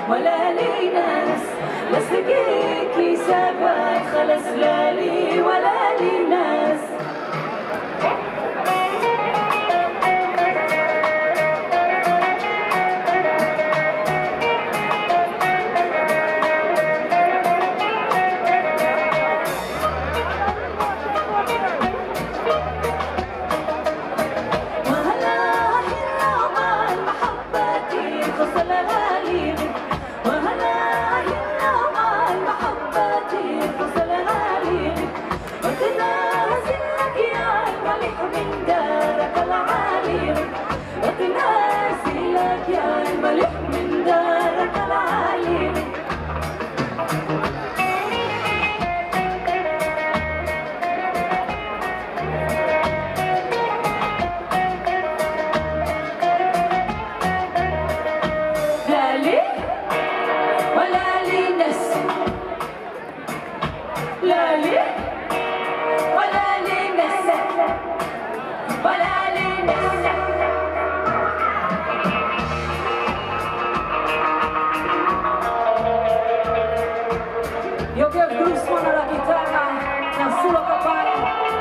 ولا لي ناس لسلكيك لي سابات خلص لا لي ولا لي ناس من دارك العالي وتنازلك يا الملك من دارك العالي لا لي ولا لي ناس لا لي ولا لي ناس ولا لي ناس Io che Bruce suona la chitarra nel solo papare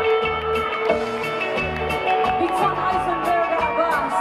Big Son Eisenberg alla bass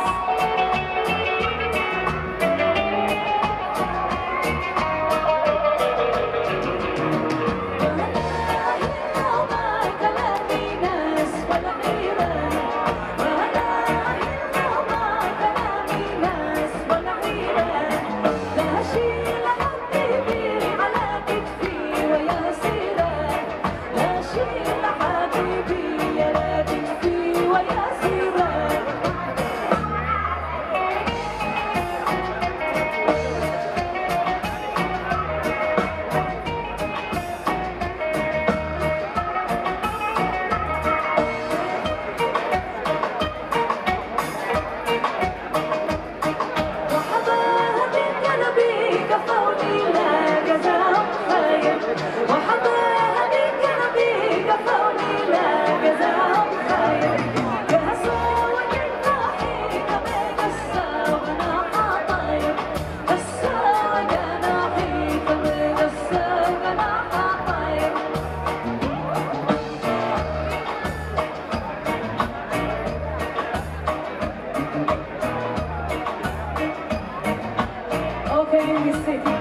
Okay, in this city.